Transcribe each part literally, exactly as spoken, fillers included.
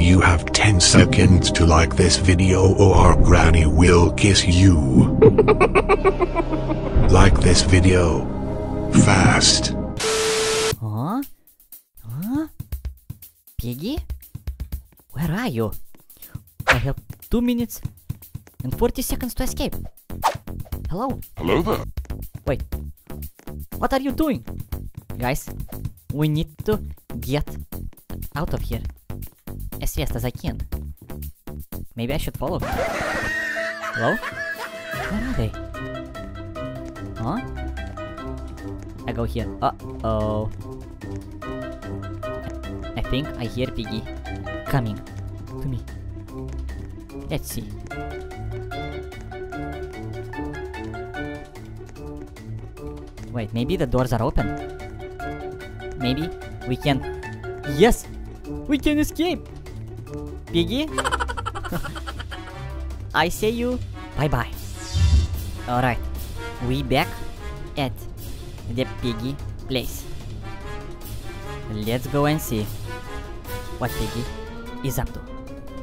You have ten seconds to like this video or Granny will kiss you. Like this video. Fast. Huh? Huh? Piggy? Where are you? I have two minutes and forty seconds to escape. Hello? Hello there. Wait. What are you doing? Guys, we need to get out of here as fast as I can. Maybe I should follow. Hello? Where are they? Huh? I go here. Uh-oh. I think I hear Piggy coming to me. Let's see. Wait, maybe the doors are open. Maybe we can... Yes! We can escape! Piggy? I say you bye-bye. Alright. We back at the Piggy place. Let's go and see what Piggy is up to.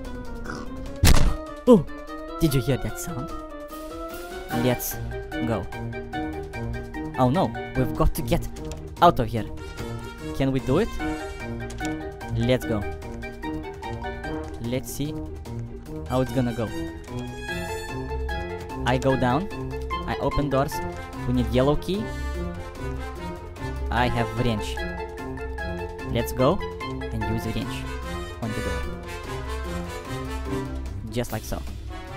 Oh! Did you hear that sound? Let's go. Oh no, we've got to get out of here. Can we do it? Let's go. Let's see how it's gonna go. I go down. I open doors. We need yellow key. I have wrench. Let's go and use a wrench on the door. Just like so.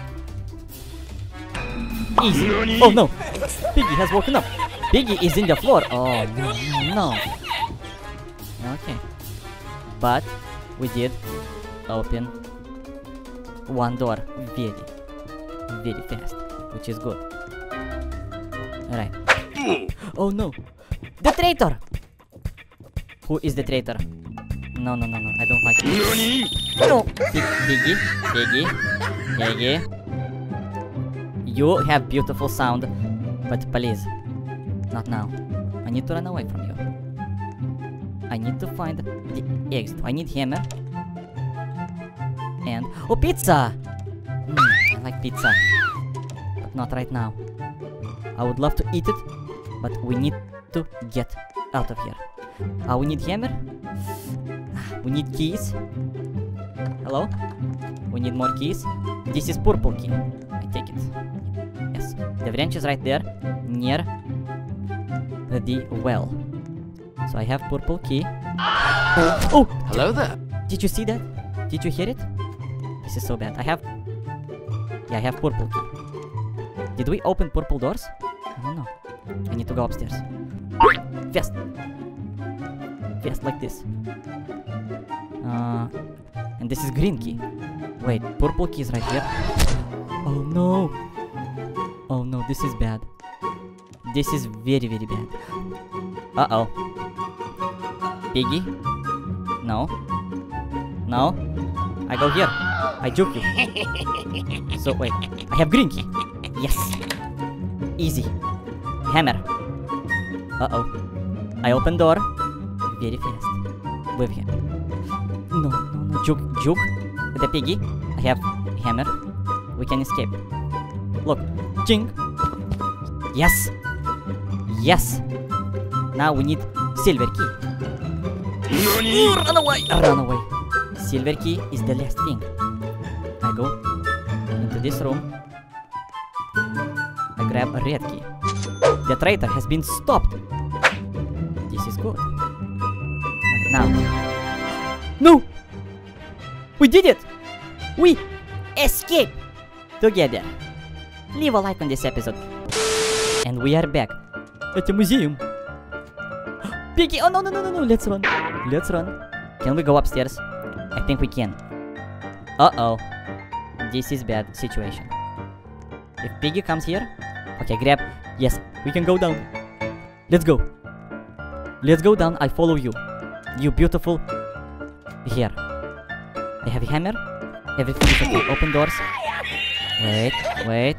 Easy. Oh no! Piggy has woken up. Piggy is in the floor. Oh no, no. Okay. But we did open one door very, very fast, which is good. Alright. Oh no! The traitor! Who is the traitor? No, no, no, no. I don't like it. No! Piggy, Piggy, Piggy. You have beautiful sound, but please. Not now. I need to run away from you. I need to find the exit. I need hammer. And... Oh, pizza! Mm, I like pizza. But not right now. I would love to eat it, but we need to get out of here. Uh, we need hammer. We need keys. Hello? We need more keys. This is purple key. I take it. Yes. The wrench is right there. Near the well. So I have purple key. Oh! Hello there. Did you see that? Did you hear it? This is so bad. I have... Yeah, I have purple key. Did we open purple doors? I don't know. I need to go upstairs. Fast! Fast like this. Uh, and this is green key. Wait, purple key is right here. Oh no! Oh no, this is bad. This is very, very bad. Uh-oh. Piggy? No. No. I go here. I juke you. So, wait. I have green key. Yes. Easy. Hammer. Uh-oh. I open door. Very fast. With him. No, no, no. Juke, juke. The piggy. I have hammer. We can escape. Look. Ching. Yes. Yes. Now we need silver key. Ooh, run away. Run away. Silver key is the last thing. I go into this room. I grab a red key. The traitor has been stopped. This is good. Now. No! We did it! We escaped together. Leave a like on this episode. And we are back at the museum. Piggy! Oh no, no, no, no, no! Let's run. Let's run. Can we go upstairs? I think we can. Uh-oh. This is bad situation. If Piggy comes here... Okay, grab... Yes, we can go down. Let's go. Let's go down. I follow you. You beautiful... Here. I have a hammer. Everything is okay. Open doors. Wait, wait.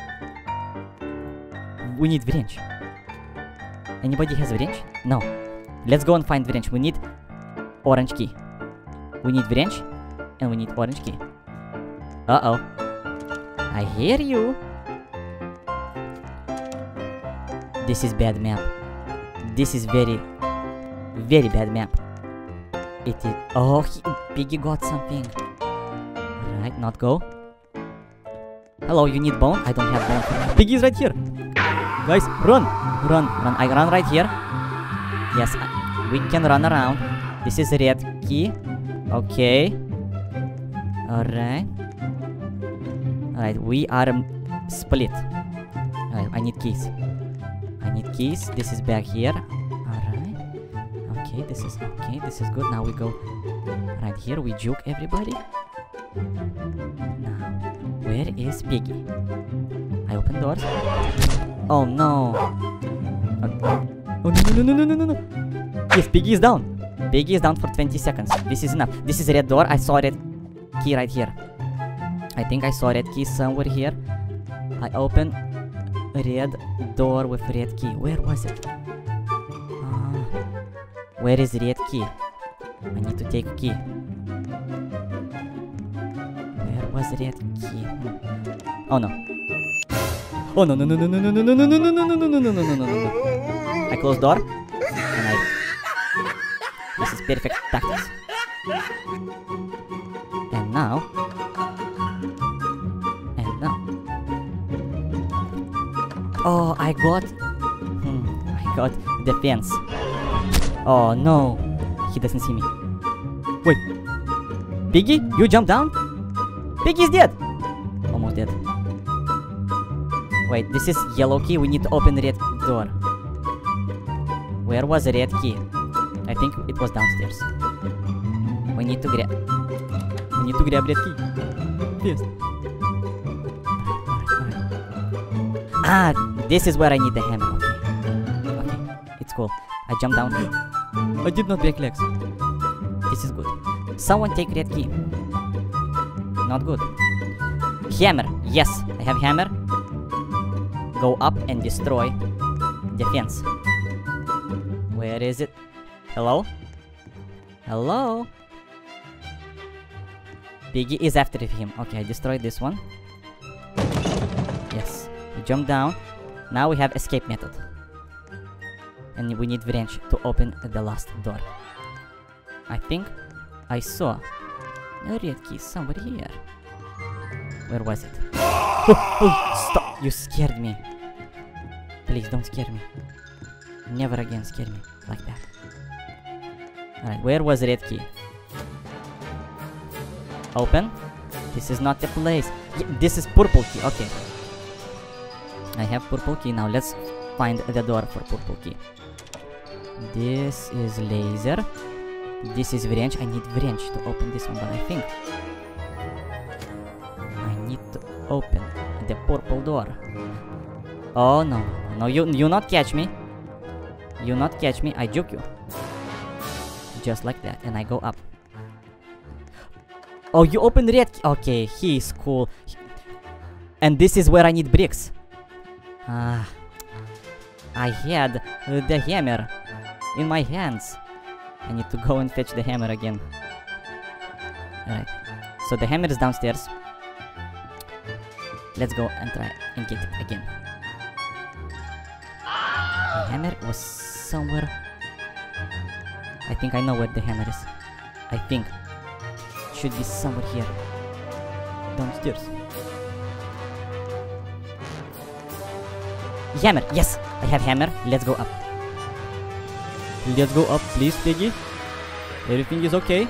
We need wrench. Anybody has a wrench? No. Let's go and find wrench. We need orange key. We need wrench. And we need orange key. Uh-oh. I hear you. This is bad map. This is very, very bad map. It is... Oh, he, Piggy got something. Right, not go. Hello, you need bone? I don't have bone. Piggy is right here. Guys, run. Run, run. I run right here. Yes, we can run around. This is red key. Okay. Alright. Alright, we are um, split. Alright, I need keys. I need keys. This is back here. Alright. Okay, this is okay. This is good. Now we go right here. We juke everybody. Now, where is Piggy? I open doors. Oh no. Okay. Oh no no no no no no no. Yes, Piggy is down. Piggy is down for twenty seconds. This is enough. This is a red door. I saw a red key right here. I think I saw a red key somewhere here. I open a red door with red key. Where was it? Uh, where is red key? I need to take a key. Where was red key? Hmm. Oh no. Oh no no no no no no no no no no no no no no no no no no. I close door and I... This is perfect tactics. And now... And now... Oh, I got... Hmm, I got the fence. Oh no, he doesn't see me. Wait, Piggy, you jump down? Piggy's dead! Almost dead. Wait, this is yellow key, we need to open the red door. Where was the red key? I think it was downstairs. We need to grab... We need to grab red key. Yes. Ah, this is where I need the hammer. Okay. Okay, it's cool. I jump down. I did not break legs. This is good. Someone take red key. Not good. Hammer. Yes, I have hammer. Go up and destroy the fence. Where is it? Hello? Hello? Piggy is after him. Okay, I destroyed this one. Yes. We jump down. Now we have escape method. And we need wrench to open the last door. I think I saw a red key somewhere here. Where was it? Oh, oh, stop! You scared me. Please don't scare me. Never again scare me like that. Alright, where was red key? Open. This is not the place. Yeah, this is purple key. Okay. I have purple key. Now let's find the door for purple key. This is laser. This is wrench. I need wrench to open this one, but I think I need to open the purple door. Oh no, no, you you not catch me. You not catch me. I juke you. Just like that, and I go up. Oh, you open the red key. Okay, he is cool. And this is where I need bricks. Ah, I had uh, the hammer in my hands. I need to go and fetch the hammer again. Alright, so the hammer is downstairs. Let's go and try and get it again. The hammer was somewhere. I think I know where the hammer is. I think it should be somewhere here. Downstairs. Hammer! Yes! I have hammer. Let's go up. Let's go up, please, Piggy. Everything is okay.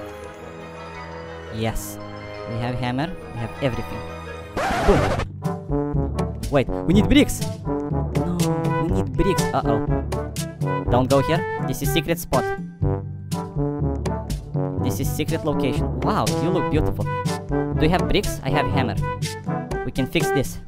Yes. We have hammer. We have everything. Boom! Wait, we need bricks! No, we need bricks. Uh-oh. Don't go here. This is secret spot. This is secret location. Wow, you look beautiful. Do you have bricks? I have hammer. We can fix this.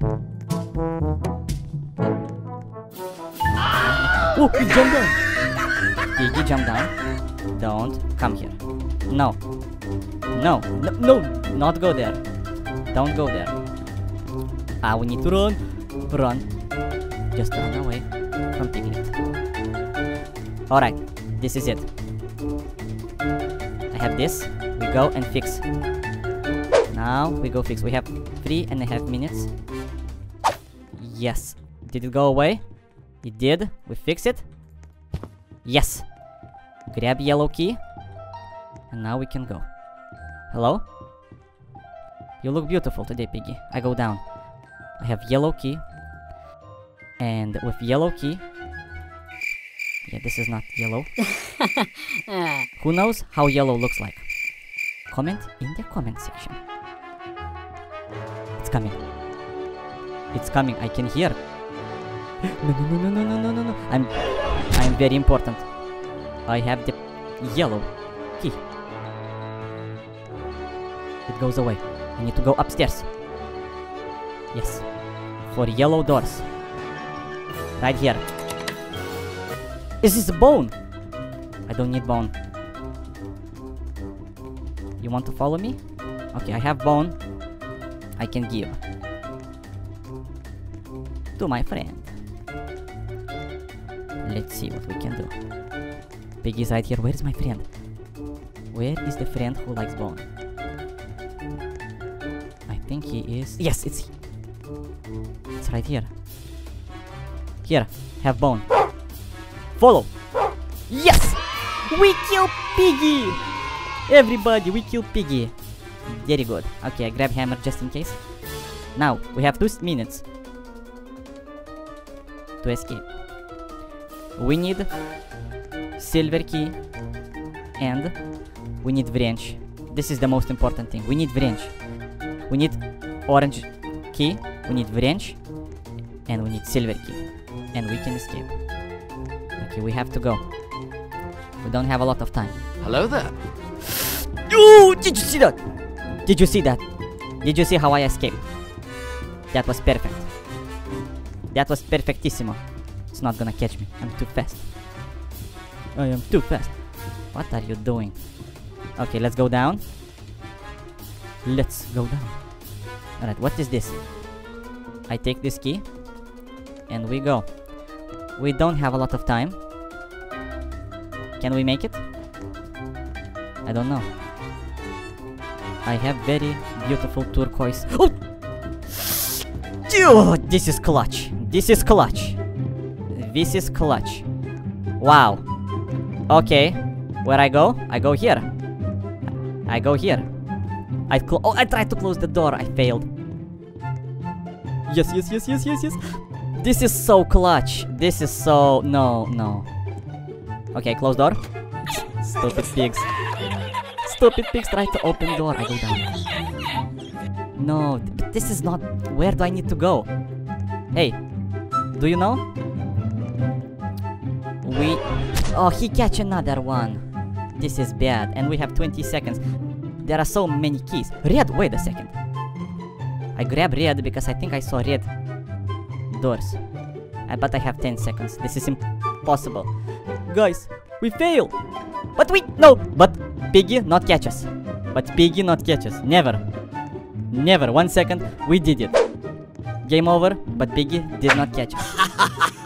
Oh, he jumped down! Piggy, jump down. Don't come here. No. No. No, no. Not go there. Don't go there. Ah, we need to run. Run. Just run away from Piglet. Alright. This is it. I have this. we go and fix. Now we go fix. We have three and a half minutes. Yes. Did it go away? It did. We fix it. Yes. Grab yellow key. And now we can go. Hello? You look beautiful today, Piggy. I go down. I have yellow key. And with yellow key... Yeah, this is not yellow. Who knows how yellow looks like? Comment in the comment section. It's coming. It's coming. I can hear. No, no, no, no, no, no, no, no. I'm... I'm very important. I have the yellow key. It goes away. I need to go upstairs. Yes. For yellow doors. Right here. This is a bone! I don't need bone. You want to follow me? Okay, I have bone. I can give. To my friend. Let's see what we can do. Piggy's right here. Where is my friend? Where is the friend who likes bone? I think he is... Yes, it's... It's right here. Here, have bone. Follow! Yes! We kill Piggy! Everybody, we kill Piggy. Very good. Okay, I grab hammer just in case. Now, we have two minutes to escape. We need silver key and we need wrench. This is the most important thing. We need wrench. We need orange key, we need wrench, and we need silver key. And we can escape. Okay, we have to go. We don't have a lot of time. Hello there. Oh, did you see that? Did you see that? Did you see how I escaped? That was perfect. That was perfectissimo. It's not gonna catch me. I'm too fast. I am too fast. What are you doing? Okay, let's go down. Let's go down. Alright, what is this? I take this key. And we go. We don't have a lot of time. Can we make it? I don't know. I have very beautiful turquoise. Oh! Oh, this is clutch. This is clutch. This is clutch. Wow. Okay. Where I go? I go here. I go here. I clo- Oh, I tried to close the door. I failed. Yes, yes, yes, yes, yes, yes. This is so clutch. This is so... No, no. Okay, close door. Stupid pigs. Stupid pigs try to open door. I go down. No, but this is not... Where do I need to go? Hey, do you know? We... Oh, he catch another one. This is bad. And we have twenty seconds. There are so many keys. Red, wait a second. I grab red because I think I saw red doors. Uh, but I have ten seconds. This is impossible. Guys, we fail. But we... No, but Piggy not catch us. But Piggy not catch us. Never. Never. One second. We did it. Game over, but Piggy did not catch us.